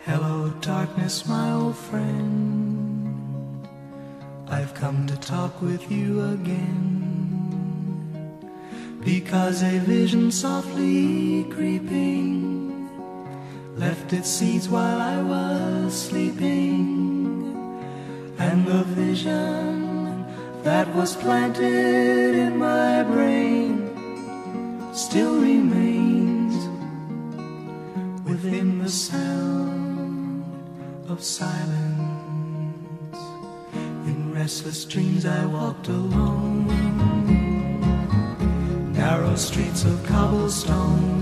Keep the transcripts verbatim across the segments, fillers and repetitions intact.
Hello, darkness, my old friend. I've come to talk with you again, because a vision softly creeping left its seeds while I was sleeping, and the vision that was planted in my brain still remains within the sound of silence. In restless dreams I walked alone, narrow streets of cobblestone,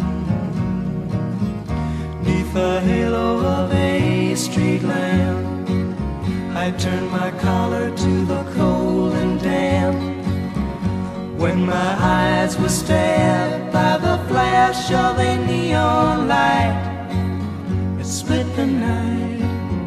neath the halo of a street lamp. I turned my collar to the cold and damp, when my eyes were stabbed by the flash of a neon light. It split the night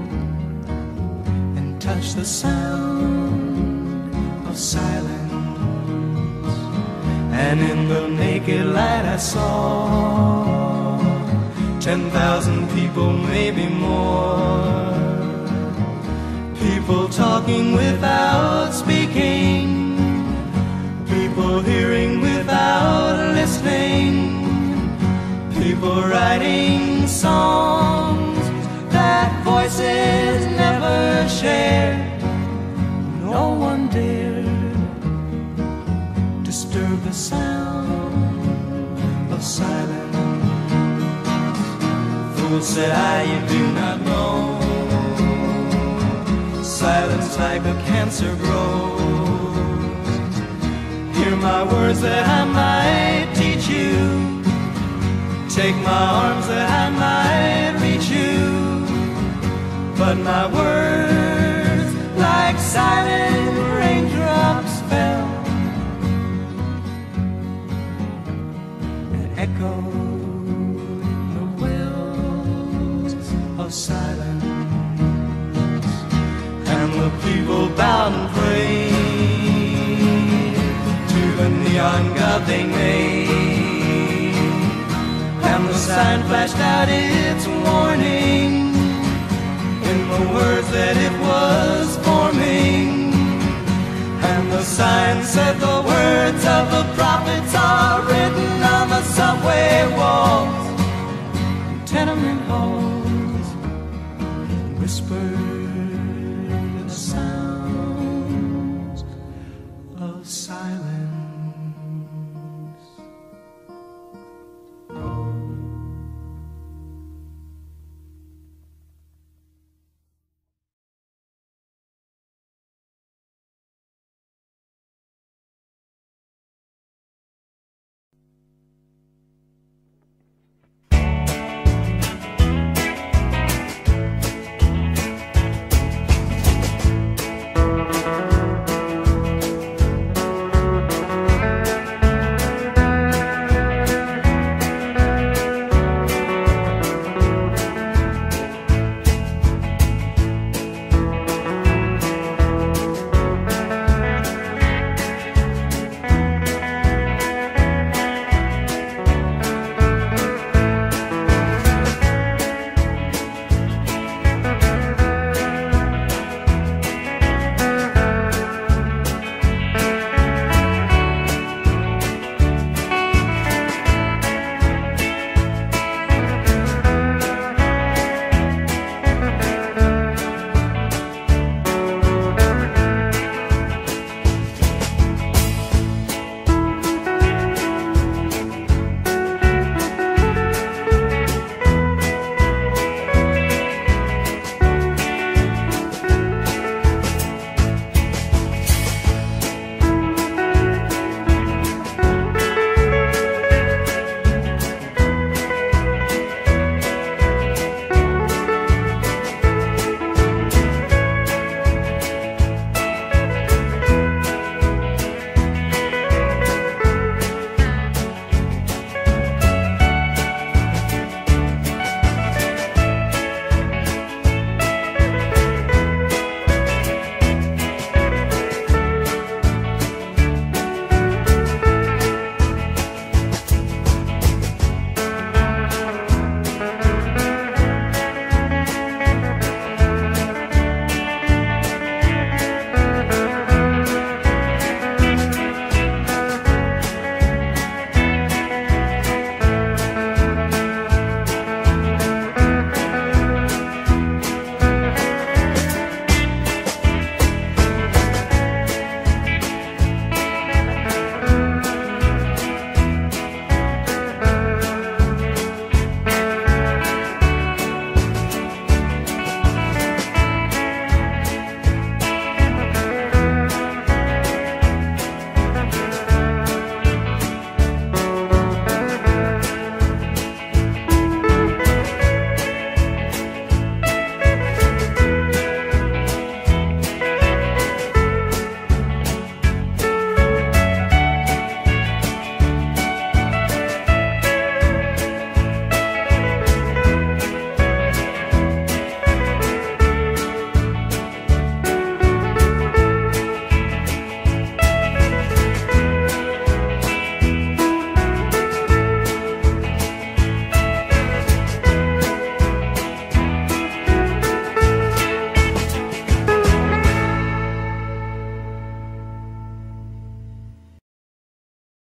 and touched the sound of silence, and in the naked light I saw ten thousand people, maybe more, people talking without speaking, people hearing without listening, people writing songs that voices never shared. No one dared disturb the sound of silence. Fool, said I, you do not know, silence like a cancer grows. Hear my words that I might teach you, take my arms that I might reach you, but my words like silent raindrops fell and echoed in the wells of silence. And the people bowed and prayed to the neon god they made, and the sign flashed out its warning in the words that it was forming. And the sign said, the words of the prophets are written on the subway wall.